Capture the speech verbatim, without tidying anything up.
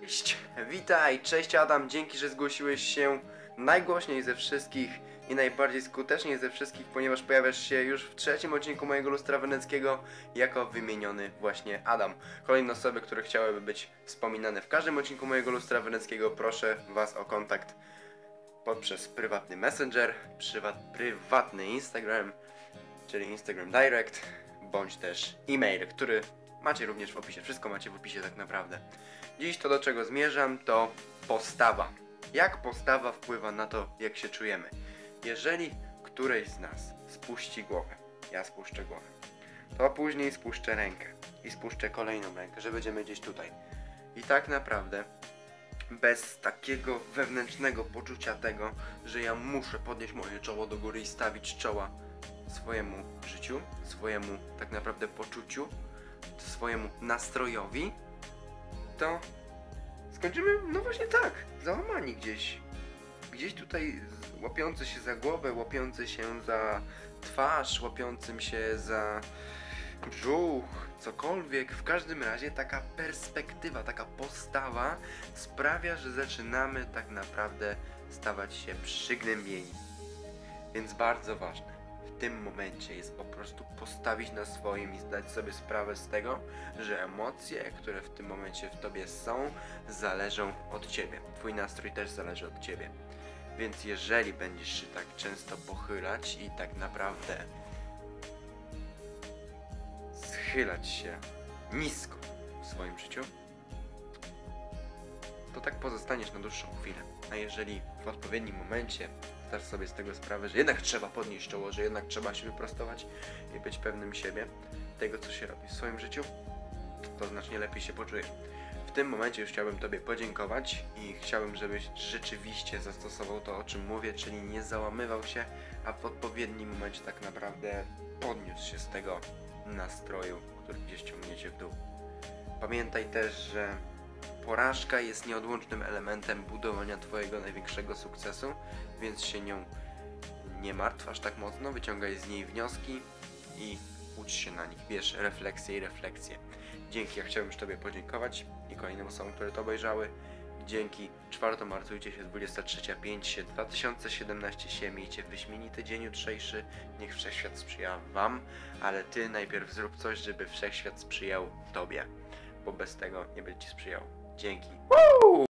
Cześć, witaj, cześć Adam, dzięki, że zgłosiłeś się najgłośniej ze wszystkich i najbardziej skutecznie ze wszystkich, ponieważ pojawiasz się już w trzecim odcinku mojego lustra weneckiego jako wymieniony właśnie Adam. Kolejne osoby, które chciałyby być wspominane w każdym odcinku mojego lustra weneckiego, proszę was o kontakt poprzez prywatny Messenger, przywat, prywatny Instagram, czyli Instagram Direct, bądź też e-mail, który macie również w opisie. Wszystko macie w opisie tak naprawdę. Dziś to, do czego zmierzam, to postawa. Jak postawa wpływa na to, jak się czujemy. Jeżeli któreś z nas spuści głowę, ja spuszczę głowę, to później spuszczę rękę i spuszczę kolejną rękę, że będziemy gdzieś tutaj. I tak naprawdę bez takiego wewnętrznego poczucia tego, że ja muszę podnieść moje czoło do góry i stawić czoła swojemu życiu, swojemu tak naprawdę poczuciu, swojemu nastrojowi, to skończymy, no właśnie tak, załamani gdzieś. Gdzieś tutaj łapiący się za głowę, łapiący się za twarz, łapiącym się za brzuch, cokolwiek. W każdym razie taka perspektywa, taka postawa sprawia, że zaczynamy tak naprawdę stawać się przygnębieni. Więc bardzo ważne w tym momencie jest po prostu postawić na swoim i zdać sobie sprawę z tego, że emocje, które w tym momencie w tobie są, zależą od ciebie. Twój nastrój też zależy od ciebie. Więc jeżeli będziesz się tak często pochylać i tak naprawdę schylać się nisko w swoim życiu, to tak pozostaniesz na dłuższą chwilę. A jeżeli w odpowiednim momencie zdasz sobie z tego sprawę, że jednak trzeba podnieść czoło, że jednak trzeba się wyprostować i być pewnym siebie, tego co się robi w swoim życiu, to znacznie lepiej się poczujesz. W tym momencie już chciałbym tobie podziękować i chciałbym, żebyś rzeczywiście zastosował to, o czym mówię, czyli nie załamywał się, a w odpowiednim momencie tak naprawdę podniósł się z tego nastroju, który gdzieś ciągniecie w dół. Pamiętaj też, że porażka jest nieodłącznym elementem budowania twojego największego sukcesu, więc się nią nie martw aż tak mocno, wyciągaj z niej wnioski i ucz się na nich, bierz refleksję i refleksję. Dzięki, ja chciałem już tobie podziękować i kolejnym osobom, które to obejrzały. Dzięki, czwartego marcujcie się, dwudziesta trzecia piąta dwa tysiące siedemnasty się, miejcie wyśmienity dzień jutrzejszy, niech wszechświat sprzyja wam, ale ty najpierw zrób coś, żeby wszechświat sprzyjał tobie, bo bez tego nie będzie ci sprzyjał. Dzięki. Woo!